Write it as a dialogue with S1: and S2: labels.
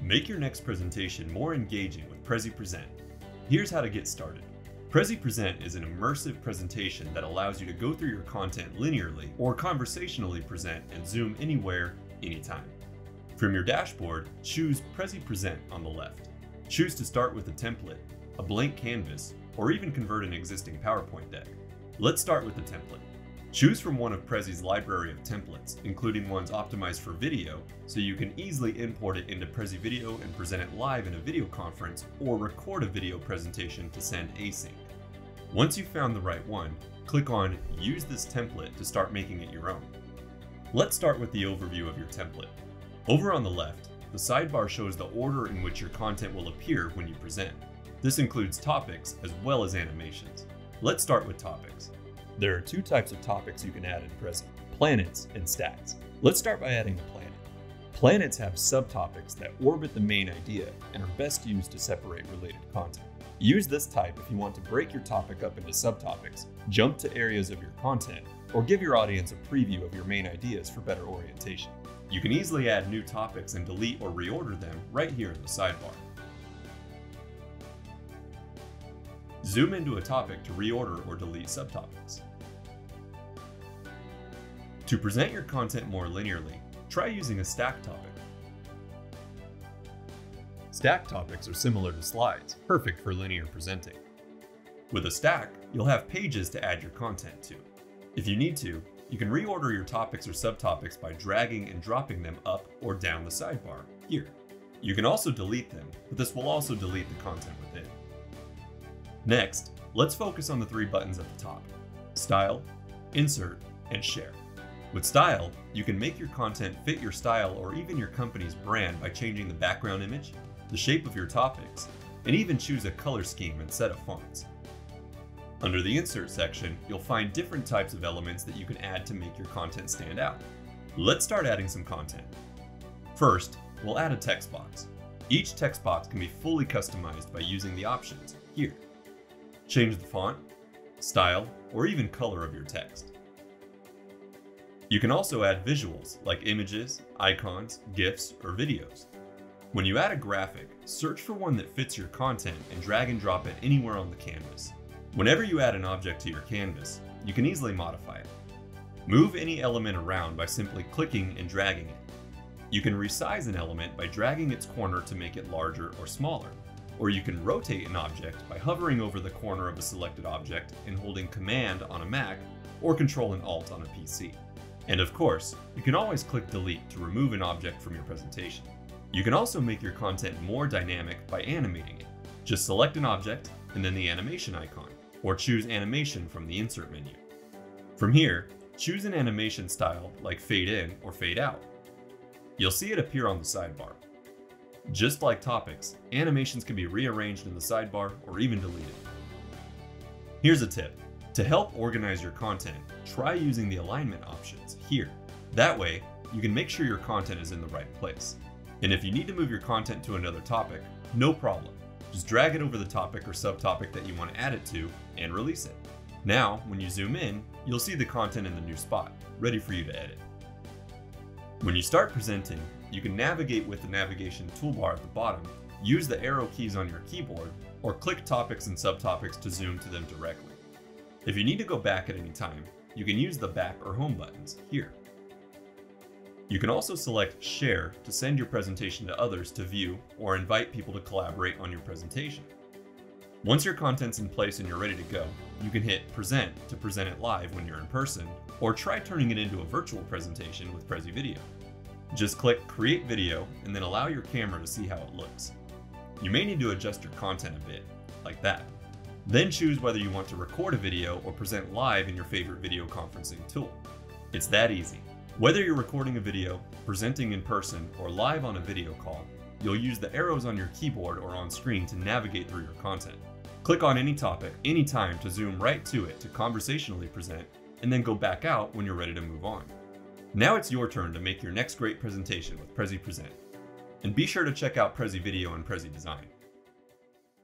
S1: Make your next presentation more engaging with Prezi Present. Here's how to get started. Prezi Present is an immersive presentation that allows you to go through your content linearly or conversationally present and zoom anywhere, anytime. From your dashboard, choose Prezi Present on the left. Choose to start with a template, a blank canvas, or even convert an existing PowerPoint deck. Let's start with the template. Choose from one of Prezi's library of templates, including ones optimized for video, so you can easily import it into Prezi Video and present it live in a video conference or record a video presentation to send async. Once you've found the right one, click on Use this template to start making it your own. Let's start with the overview of your template. Over on the left, the sidebar shows the order in which your content will appear when you present. This includes topics as well as animations. Let's start with topics. There are two types of topics you can add in Prezi: planets and stacks. Let's start by adding a planet. Planets have subtopics that orbit the main idea and are best used to separate related content. Use this type if you want to break your topic up into subtopics, jump to areas of your content, or give your audience a preview of your main ideas for better orientation. You can easily add new topics and delete or reorder them right here in the sidebar. Zoom into a topic to reorder or delete subtopics. To present your content more linearly, try using a stack topic. Stack topics are similar to slides, perfect for linear presenting. With a stack, you'll have pages to add your content to. If you need to, you can reorder your topics or subtopics by dragging and dropping them up or down the sidebar, here. You can also delete them, but this will also delete the content within. Next, let's focus on the three buttons at the top: Style, Insert, and Share. With Style, you can make your content fit your style or even your company's brand by changing the background image, the shape of your topics, and even choose a color scheme and set of fonts. Under the Insert section, you'll find different types of elements that you can add to make your content stand out. Let's start adding some content. First, we'll add a text box. Each text box can be fully customized by using the options here. Change the font, style, or even color of your text. You can also add visuals like images, icons, GIFs, or videos. When you add a graphic, search for one that fits your content and drag and drop it anywhere on the canvas. Whenever you add an object to your canvas, you can easily modify it. Move any element around by simply clicking and dragging it. You can resize an element by dragging its corner to make it larger or smaller. Or you can rotate an object by hovering over the corner of a selected object and holding Command on a Mac or Control and Alt on a PC. And of course, you can always click Delete to remove an object from your presentation. You can also make your content more dynamic by animating it. Just select an object and then the animation icon, or choose Animation from the Insert menu. From here, choose an animation style like Fade In or Fade Out. You'll see it appear on the sidebar. Just like topics, animations can be rearranged in the sidebar or even deleted. Here's a tip. To help organize your content, try using the alignment options here. That way, you can make sure your content is in the right place. And if you need to move your content to another topic, no problem. Just drag it over the topic or subtopic that you want to add it to and release it. Now, when you zoom in, you'll see the content in the new spot, ready for you to edit. When you start presenting, you can navigate with the navigation toolbar at the bottom, use the arrow keys on your keyboard, or click topics and subtopics to zoom to them directly. If you need to go back at any time, you can use the back or home buttons here. You can also select Share to send your presentation to others to view or invite people to collaborate on your presentation. Once your content's in place and you're ready to go, you can hit Present to present it live when you're in person, or try turning it into a virtual presentation with Prezi Video. Just click Create Video and then allow your camera to see how it looks. You may need to adjust your content a bit, like that. Then choose whether you want to record a video or present live in your favorite video conferencing tool. It's that easy. Whether you're recording a video, presenting in person, or live on a video call, you'll use the arrows on your keyboard or on screen to navigate through your content. Click on any topic, anytime to zoom right to it to conversationally present, and then go back out when you're ready to move on. Now it's your turn to make your next great presentation with Prezi Present. And be sure to check out Prezi Video and Prezi Design.